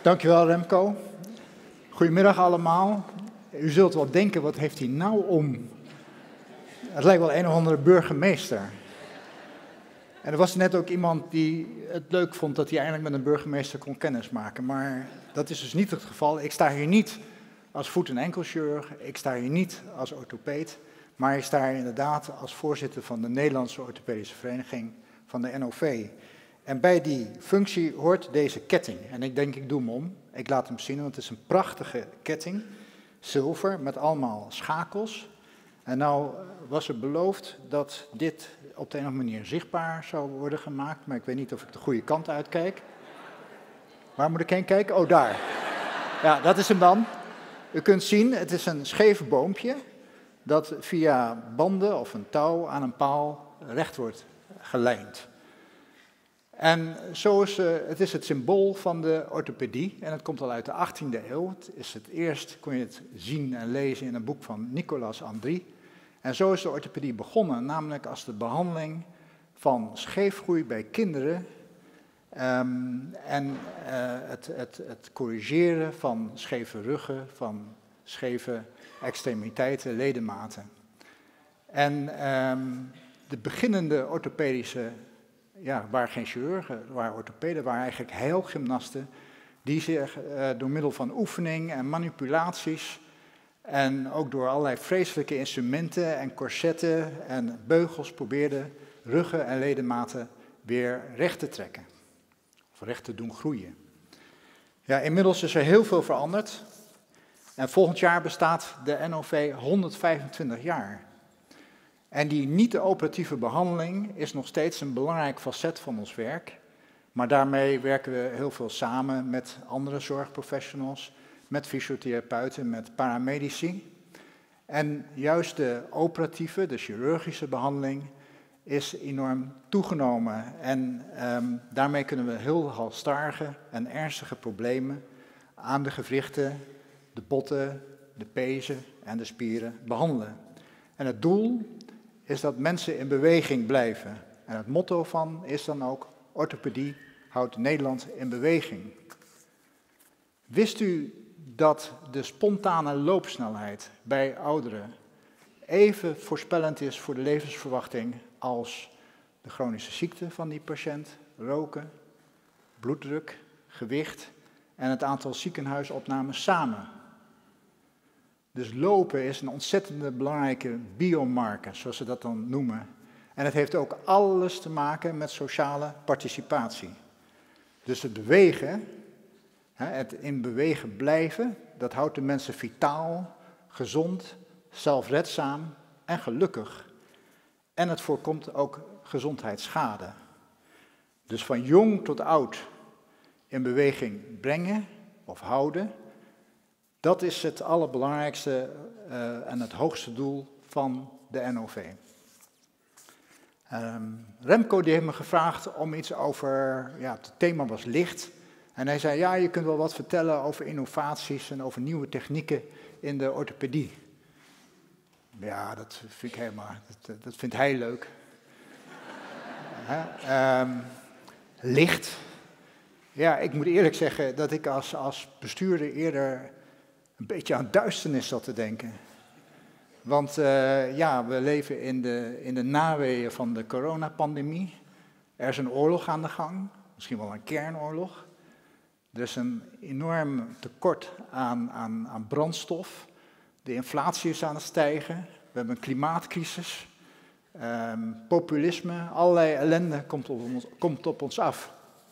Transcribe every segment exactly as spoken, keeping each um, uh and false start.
Dankjewel Remco. Goedemiddag allemaal. U zult wel denken, wat heeft hij nou om? Het lijkt wel een of andere burgemeester. En er was net ook iemand die het leuk vond dat hij eindelijk met een burgemeester kon kennismaken. Maar dat is dus niet het geval. Ik sta hier niet als voet- en enkelchirurg, ik sta hier niet als orthopeed, maar ik sta hier inderdaad als voorzitter van de Nederlandse Orthopedische Vereniging van de N O V. En bij die functie hoort deze ketting. En ik denk, ik doe hem om. Ik laat hem zien, want het is een prachtige ketting. Zilver, met allemaal schakels. En nou was er beloofd dat dit op de een of andere manier zichtbaar zou worden gemaakt. Maar ik weet niet of ik de goede kant uitkijk. Waar moet ik heen kijken? Oh, daar. Ja, dat is hem dan. U kunt zien, het is een scheef boompje dat via banden of een touw aan een paal recht wordt gelijnd. En zo is, uh, het is het symbool van de orthopedie en het komt al uit de achttiende eeuw. Het is het eerst, kon je het zien en lezen in een boek van Nicolas Andri. En zo is de orthopedie begonnen, namelijk als de behandeling van scheefgroei bij kinderen um, en uh, het, het, het corrigeren van scheve ruggen, van scheve extremiteiten, ledematen. En um, de beginnende orthopedische, ja, waren geen chirurgen, waren orthopeden, waren eigenlijk heilgymnasten die zich uh, door middel van oefening en manipulaties en ook door allerlei vreselijke instrumenten en corsetten en beugels probeerden ruggen en ledematen weer recht te trekken. Of recht te doen groeien. Ja, inmiddels is er heel veel veranderd. En volgend jaar bestaat de N O V honderdvijfentwintig jaar. En die niet-operatieve behandeling is nog steeds een belangrijk facet van ons werk. Maar daarmee werken we heel veel samen met andere zorgprofessionals, met fysiotherapeuten, met paramedici. En juist de operatieve, de chirurgische behandeling is enorm toegenomen. En um, daarmee kunnen we heel halstarrige en ernstige problemen aan de gewrichten, de botten, de pezen en de spieren behandelen. En het doel is dat mensen in beweging blijven. En het motto van is dan ook, orthopedie houdt Nederland in beweging. Wist u dat de spontane loopsnelheid bij ouderen even voorspellend is voor de levensverwachting als de chronische ziekte van die patiënt, roken, bloeddruk, gewicht en het aantal ziekenhuisopnames samen? Dus lopen is een ontzettend belangrijke biomarker, zoals ze dat dan noemen. En het heeft ook alles te maken met sociale participatie. Dus het bewegen, het in bewegen blijven, dat houdt de mensen vitaal, gezond, zelfredzaam en gelukkig. En het voorkomt ook gezondheidsschade. Dus van jong tot oud in beweging brengen of houden, dat is het allerbelangrijkste uh, en het hoogste doel van de N O V. Um, Remco die heeft me gevraagd om iets over, ja, het thema was licht. En hij zei, ja, je kunt wel wat vertellen over innovaties en over nieuwe technieken in de orthopedie. Ja, dat vind ik helemaal, dat, dat vindt hij leuk. uh, um, licht. Ja, ik moet eerlijk zeggen dat ik als, als bestuurder eerder een beetje aan duisternis zat te denken. Want uh, ja, we leven in de, in de naweeën van de coronapandemie. Er is een oorlog aan de gang, misschien wel een kernoorlog. Er is een enorm tekort aan, aan, aan brandstof. De inflatie is aan het stijgen. We hebben een klimaatcrisis. Um, populisme, allerlei ellende komt op ons, komt op ons af.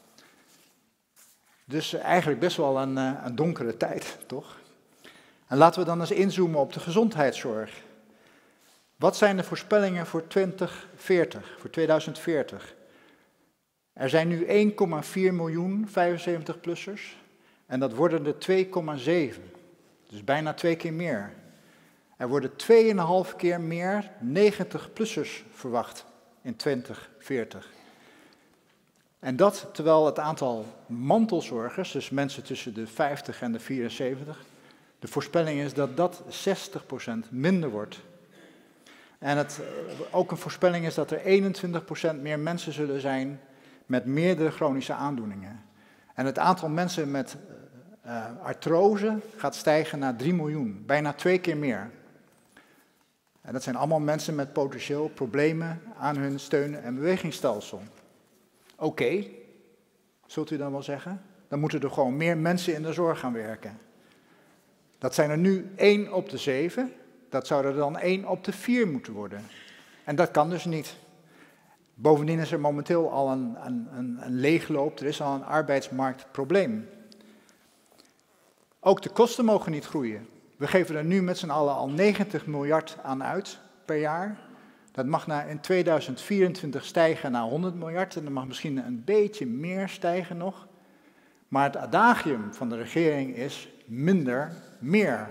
Dus eigenlijk best wel een, een donkere tijd, toch? En laten we dan eens inzoomen op de gezondheidszorg. Wat zijn de voorspellingen voor twintig veertig, voor tweeduizend veertig? Er zijn nu één komma vier miljoen vijfenzeventig-plussers en dat worden er twee komma zeven. Dus bijna twee keer meer. Er worden twee komma vijf keer meer negentig-plussers verwacht in twintig veertig. En dat terwijl het aantal mantelzorgers, dus mensen tussen de vijftig en de vierenzeventig, de voorspelling is dat dat zestig procent minder wordt. En het, ook een voorspelling is dat er eenentwintig procent meer mensen zullen zijn met meerdere chronische aandoeningen. En het aantal mensen met Uh, artrose gaat stijgen naar drie miljoen, bijna twee keer meer. En dat zijn allemaal mensen met potentieel problemen aan hun steun- en bewegingsstelsel. Oké, okay, zult u dan wel zeggen? Dan moeten er gewoon meer mensen in de zorg gaan werken. Dat zijn er nu één op de zeven, dat zou er dan één op de vier moeten worden. En dat kan dus niet. Bovendien is er momenteel al een, een, een, een leegloop, er is al een arbeidsmarktprobleem. Ook de kosten mogen niet groeien. We geven er nu met z'n allen al negentig miljard aan uit per jaar. Dat mag naar in tweeduizend vierentwintig stijgen naar honderd miljard en dat mag misschien een beetje meer stijgen nog. Maar het adagium van de regering is minder, meer.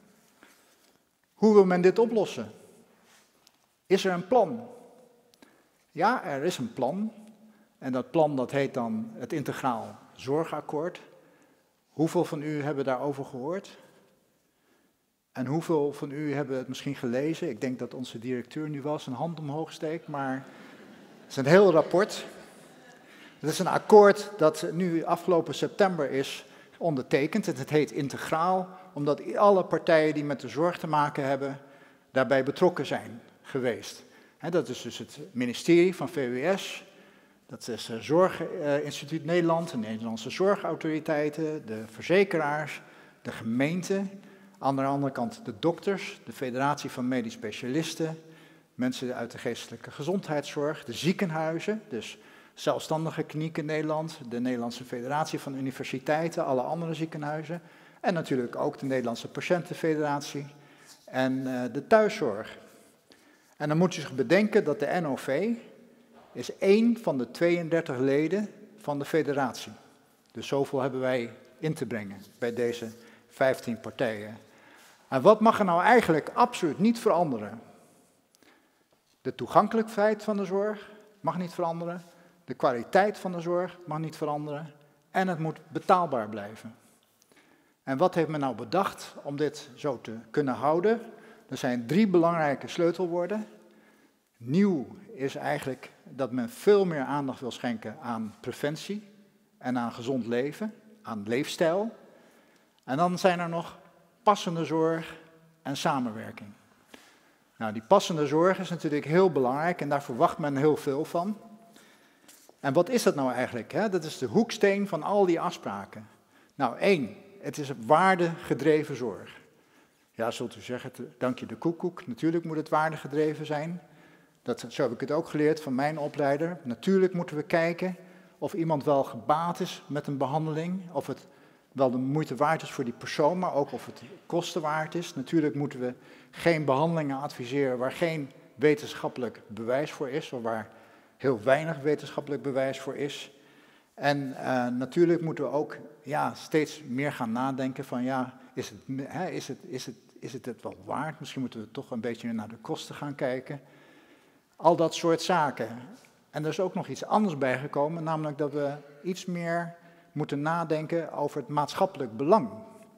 Hoe wil men dit oplossen? Is er een plan? Ja, er is een plan. En dat plan dat heet dan het Integraal Zorgakkoord. Hoeveel van u hebben daarover gehoord? En hoeveel van u hebben het misschien gelezen? Ik denk dat onze directeur nu wel zijn hand omhoog steekt, maar het is een heel rapport. Het is een akkoord dat nu afgelopen september is ondertekend. Het heet Integraal, omdat alle partijen die met de zorg te maken hebben, daarbij betrokken zijn geweest. Dat is dus het ministerie van V W S, dat is het Zorginstituut Nederland, de Nederlandse zorgautoriteiten, de verzekeraars, de gemeente. Aan de andere kant de dokters, de Federatie van Medisch Specialisten, mensen uit de geestelijke gezondheidszorg, de ziekenhuizen, dus zelfstandige klinieken in Nederland, de Nederlandse Federatie van Universiteiten, alle andere ziekenhuizen en natuurlijk ook de Nederlandse Patiëntenfederatie en uh, de thuiszorg. En dan moet je zich bedenken dat de N O V is één van de tweeëndertig leden van de federatie. Dus zoveel hebben wij in te brengen bij deze vijftien partijen. En wat mag er nou eigenlijk absoluut niet veranderen? De toegankelijkheid van de zorg mag niet veranderen. De kwaliteit van de zorg mag niet veranderen. En het moet betaalbaar blijven. En wat heeft men nou bedacht om dit zo te kunnen houden? Er zijn drie belangrijke sleutelwoorden. Nieuw is eigenlijk dat men veel meer aandacht wil schenken aan preventie en aan gezond leven, aan leefstijl. En dan zijn er nog passende zorg en samenwerking. Nou, die passende zorg is natuurlijk heel belangrijk en daar verwacht men heel veel van. En wat is dat nou eigenlijk? Hè? Dat is de hoeksteen van al die afspraken. Nou, één, het is waardegedreven zorg. Ja, zult u zeggen, dank je de koekoek, natuurlijk moet het waardegedreven zijn. Dat, zo heb ik het ook geleerd van mijn opleider. Natuurlijk moeten we kijken of iemand wel gebaat is met een behandeling, of het wel de moeite waard is voor die persoon, maar ook of het kosten waard is. Natuurlijk moeten we geen behandelingen adviseren waar geen wetenschappelijk bewijs voor is, of waar heel weinig wetenschappelijk bewijs voor is. En uh, natuurlijk moeten we ook ja, steeds meer gaan nadenken van ja, is het, hè, is, het, is, het, is het het wel waard? Misschien moeten we toch een beetje naar de kosten gaan kijken. Al dat soort zaken. En er is ook nog iets anders bijgekomen, namelijk dat we iets meer moeten nadenken over het maatschappelijk belang.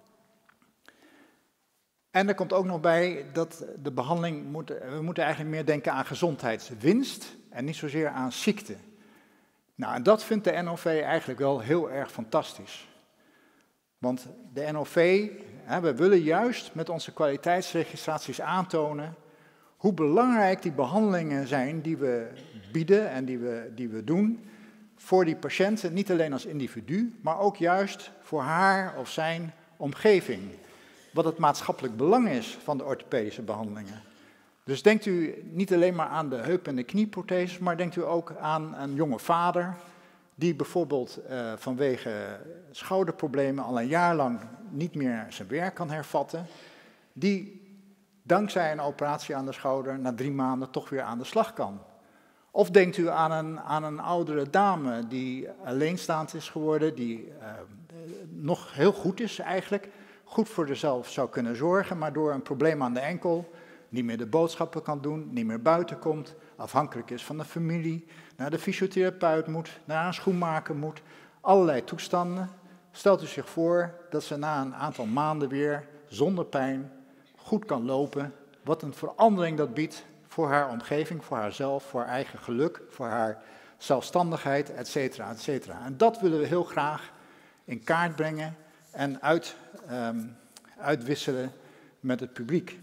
En er komt ook nog bij dat de behandeling, moet, we moeten eigenlijk meer denken aan gezondheidswinst en niet zozeer aan ziekte. Nou, en dat vindt de N O V eigenlijk wel heel erg fantastisch. Want de N O V, hè, we willen juist met onze kwaliteitsregistraties aantonen hoe belangrijk die behandelingen zijn die we bieden en die we, die we doen voor die patiënten, niet alleen als individu, maar ook juist voor haar of zijn omgeving. Wat het maatschappelijk belang is van de orthopedische behandelingen. Dus denkt u niet alleen maar aan de heup- en de knieprotheses, maar denkt u ook aan een jonge vader die bijvoorbeeld uh, vanwege schouderproblemen al een jaar lang niet meer zijn werk kan hervatten, die dankzij een operatie aan de schouder na drie maanden toch weer aan de slag kan. Of denkt u aan een, aan een oudere dame die alleenstaand is geworden, die uh, nog heel goed is eigenlijk, goed voor zichzelf zou kunnen zorgen, maar door een probleem aan de enkel niet meer de boodschappen kan doen, niet meer buiten komt, afhankelijk is van de familie, naar de fysiotherapeut moet, naar een schoenmaker moet, allerlei toestanden. Stelt u zich voor dat ze na een aantal maanden weer zonder pijn goed kan lopen, wat een verandering dat biedt voor haar omgeving, voor haarzelf, voor haar eigen geluk, voor haar zelfstandigheid, et cetera, et cetera. En dat willen we heel graag in kaart brengen en uit, um, uitwisselen met het publiek.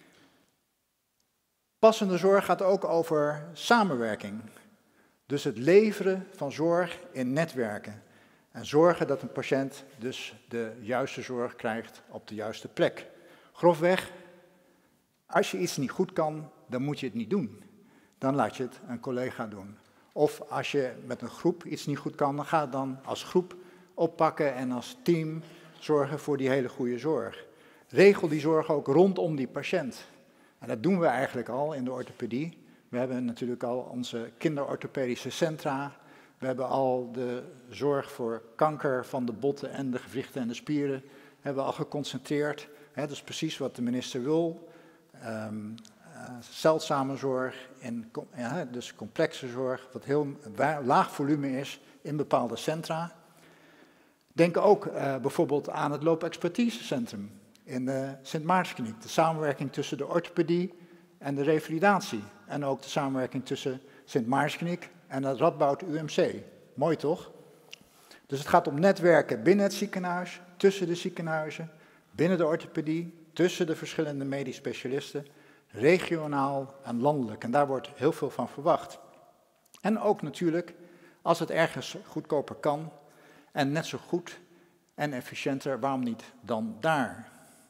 Passende zorg gaat ook over samenwerking. Dus het leveren van zorg in netwerken. En zorgen dat een patiënt dus de juiste zorg krijgt op de juiste plek. Grofweg, als je iets niet goed kan, dan moet je het niet doen. Dan laat je het een collega doen. Of als je met een groep iets niet goed kan, dan ga het dan als groep oppakken en als team zorgen voor die hele goede zorg. Regel die zorg ook rondom die patiënt. En dat doen we eigenlijk al in de orthopedie. We hebben natuurlijk al onze kinderorthopedische centra. We hebben al de zorg voor kanker van de botten en de gewrichten en de spieren hebben we al geconcentreerd. He, dat is precies wat de minister wil. Um, uh, zeldzame zorg, en, ja, dus complexe zorg, wat heel laag volume is in bepaalde centra. Denk ook uh, bijvoorbeeld aan het loopexpertisecentrum in de Sint Maartenskliniek. De samenwerking tussen de orthopedie en de revalidatie. En ook de samenwerking tussen Sint Maartenskliniek en het Radboud U M C. Mooi toch? Dus het gaat om netwerken binnen het ziekenhuis, tussen de ziekenhuizen, binnen de orthopedie, tussen de verschillende medisch specialisten, regionaal en landelijk. En daar wordt heel veel van verwacht. En ook natuurlijk, als het ergens goedkoper kan en net zo goed en efficiënter, waarom niet dan daar?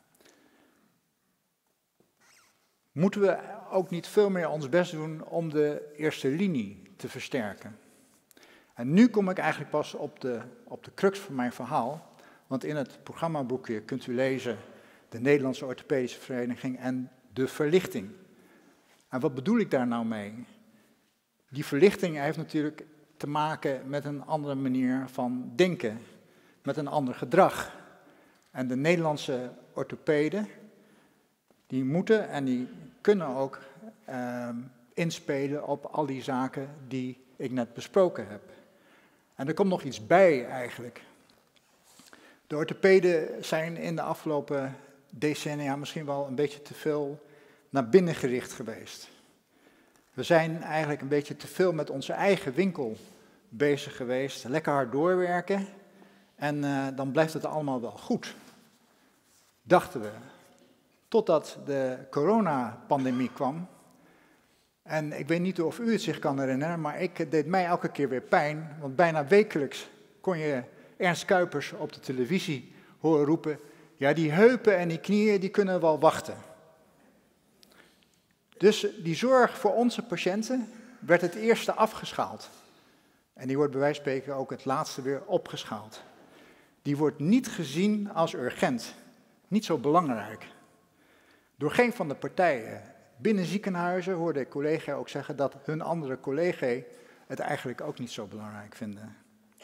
Moeten we ook niet veel meer ons best doen om de eerste linie te versterken? En nu kom ik eigenlijk pas op de, op de crux van mijn verhaal, want in het programmaboekje kunt u lezen de Nederlandse Orthopedische Vereniging en de verlichting. En wat bedoel ik daar nou mee? Die verlichting heeft natuurlijk te maken met een andere manier van denken, met een ander gedrag. En de Nederlandse orthopeden, die moeten en die kunnen ook uh, inspelen op al die zaken die ik net besproken heb. En er komt nog iets bij eigenlijk. De orthopeden zijn in de afgelopen decennia misschien wel een beetje te veel naar binnen gericht geweest. We zijn eigenlijk een beetje te veel met onze eigen winkel bezig geweest, lekker hard doorwerken en uh, dan blijft het allemaal wel goed, dachten we. Totdat de coronapandemie kwam. En ik weet niet of u het zich kan herinneren, maar ik, het deed mij elke keer weer pijn, want bijna wekelijks kon je Ernst Kuipers op de televisie horen roepen, ja, die heupen en die knieën, die kunnen wel wachten. Dus die zorg voor onze patiënten werd het eerste afgeschaald. En die wordt bij wijze van spreken ook het laatste weer opgeschaald. Die wordt niet gezien als urgent, niet zo belangrijk. Door geen van de partijen. Binnen ziekenhuizen hoorde ik collega ook zeggen dat hun andere collega's het eigenlijk ook niet zo belangrijk vinden.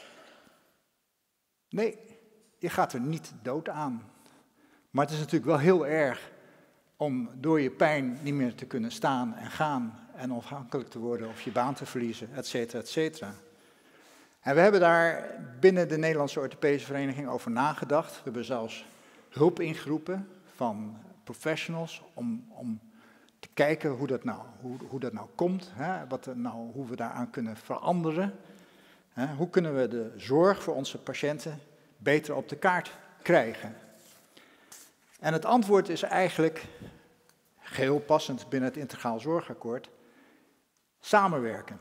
Nee, je gaat er niet dood aan. Maar het is natuurlijk wel heel erg om door je pijn niet meer te kunnen staan en gaan en onafhankelijk te worden of je baan te verliezen, et cetera, et cetera. En we hebben daar binnen de Nederlandse Orthopedische Vereniging over nagedacht. We hebben zelfs hulp ingeroepen van professionals om, om te kijken hoe dat nou, hoe, hoe dat nou komt, hè, wat er nou, hoe we daaraan kunnen veranderen. Hè, hoe kunnen we de zorg voor onze patiënten beter op de kaart krijgen? En het antwoord is eigenlijk, geheel passend binnen het Integraal Zorgakkoord, samenwerken.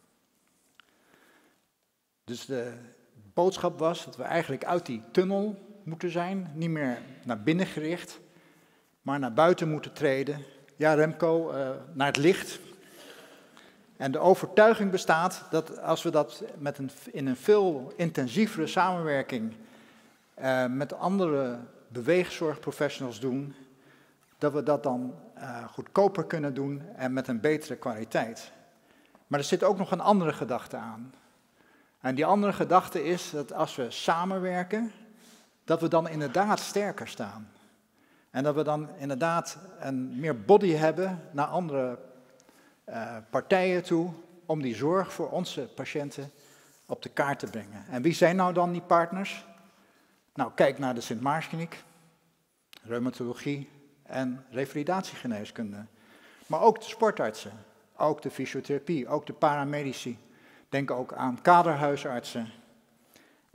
Dus de boodschap was dat we eigenlijk uit die tunnel moeten zijn, niet meer naar binnen gericht, maar naar buiten moeten treden. Ja, Remco, uh, naar het licht. En de overtuiging bestaat dat als we dat met een, in een veel intensievere samenwerking uh, met andere beweegzorgprofessionals doen, dat we dat dan uh, goedkoper kunnen doen en met een betere kwaliteit. Maar er zit ook nog een andere gedachte aan. En die andere gedachte is dat als we samenwerken, dat we dan inderdaad sterker staan. En dat we dan inderdaad een meer body hebben naar andere uh, partijen toe, om die zorg voor onze patiënten op de kaart te brengen. En wie zijn nou dan die partners? Nou, kijk naar de Sint Maartenskliniek, reumatologie en revalidatiegeneeskunde. Maar ook de sportartsen, ook de fysiotherapie, ook de paramedici. Denk ook aan kaderhuisartsen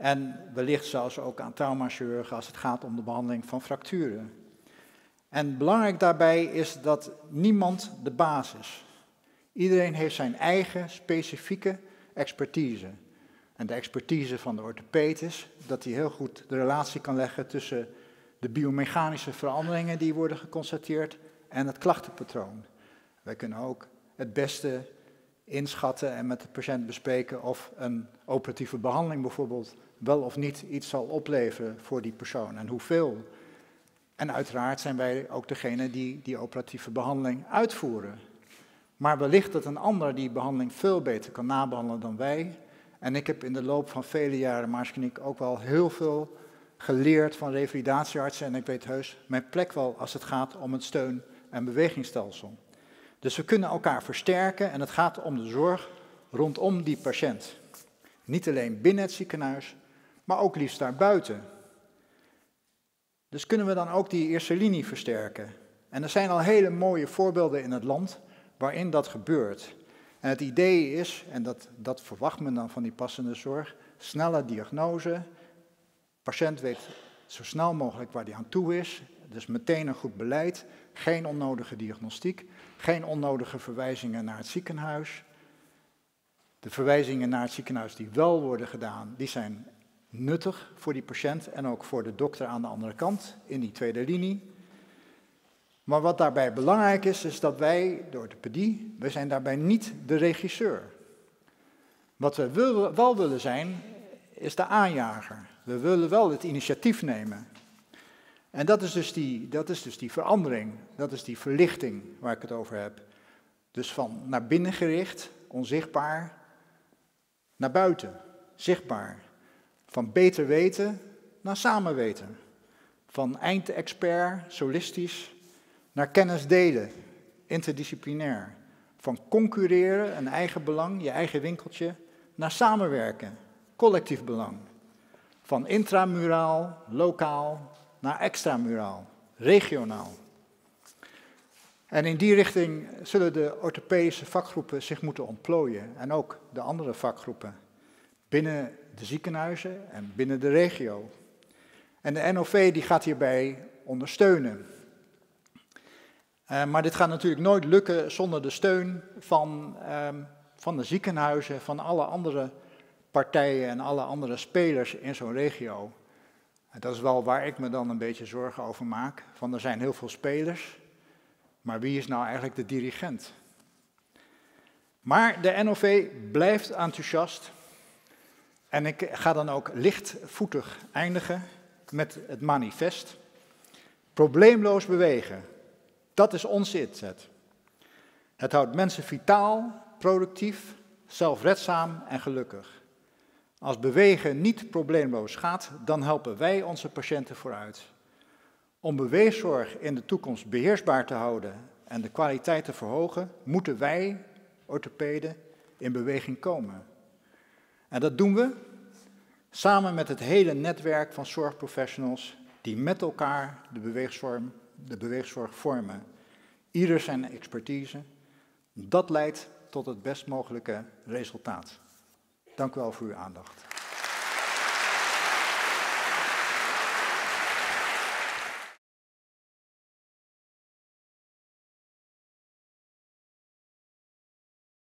En wellicht zelfs ook aan traumachirurgen als het gaat om de behandeling van fracturen. En belangrijk daarbij is dat niemand de baas is. Iedereen heeft zijn eigen specifieke expertise. En de expertise van de orthopeed is dat hij heel goed de relatie kan leggen tussen de biomechanische veranderingen die worden geconstateerd en het klachtenpatroon. Wij kunnen ook het beste inschatten en met de patiënt bespreken of een operatieve behandeling bijvoorbeeld wel of niet iets zal opleveren voor die persoon en hoeveel. En uiteraard zijn wij ook degene die die operatieve behandeling uitvoeren. Maar wellicht dat een ander die behandeling veel beter kan nabehandelen dan wij. En ik heb in de loop van vele jaren Maaskliniek ook wel heel veel geleerd van revalidatieartsen. En ik weet heus mijn plek wel als het gaat om het steun- en bewegingsstelsel. Dus we kunnen elkaar versterken en het gaat om de zorg rondom die patiënt. Niet alleen binnen het ziekenhuis, maar ook liefst daarbuiten. Dus kunnen we dan ook die eerste linie versterken. En er zijn al hele mooie voorbeelden in het land waarin dat gebeurt. En het idee is, en dat, dat verwacht men dan van die passende zorg, snelle diagnose. De patiënt weet zo snel mogelijk waar hij aan toe is. Dus meteen een goed beleid, geen onnodige diagnostiek, geen onnodige verwijzingen naar het ziekenhuis. De verwijzingen naar het ziekenhuis die wel worden gedaan, die zijn nuttig voor die patiënt en ook voor de dokter aan de andere kant, in die tweede linie. Maar wat daarbij belangrijk is, is dat wij, de orthopedie, wij zijn daarbij niet de regisseur. Wat we wil, wel willen zijn, is de aanjager. We willen wel het initiatief nemen. En dat is, dus die, dat is dus die verandering, dat is die verlichting waar ik het over heb. Dus van naar binnen gericht, onzichtbaar, naar buiten, zichtbaar. Van beter weten naar samen weten. Van eindexpert, solistisch, naar kennis delen, interdisciplinair. Van concurreren, een eigen belang, je eigen winkeltje, naar samenwerken, collectief belang. Van intramuraal, lokaal, naar extramuraal, regionaal. En in die richting zullen de orthopedische vakgroepen zich moeten ontplooien. En ook de andere vakgroepen. Binnen de ziekenhuizen en binnen de regio. En de N O V die gaat hierbij ondersteunen. Uh, maar dit gaat natuurlijk nooit lukken zonder de steun van, uh, van de ziekenhuizen, van alle andere partijen en alle andere spelers in zo'n regio. En dat is wel waar ik me dan een beetje zorgen over maak. Van er zijn heel veel spelers, maar wie is nou eigenlijk de dirigent? Maar de N O V blijft enthousiast. En ik ga dan ook lichtvoetig eindigen met het manifest. Probleemloos bewegen, dat is ons inzet. Het houdt mensen vitaal, productief, zelfredzaam en gelukkig. Als bewegen niet probleemloos gaat, dan helpen wij onze patiënten vooruit. Om beweegzorg in de toekomst beheersbaar te houden en de kwaliteit te verhogen, moeten wij, orthopeden, in beweging komen. En dat doen we samen met het hele netwerk van zorgprofessionals die met elkaar de beweegzorg, de beweegzorg vormen. Ieder zijn expertise. Dat leidt tot het best mogelijke resultaat. Dank u wel voor uw aandacht.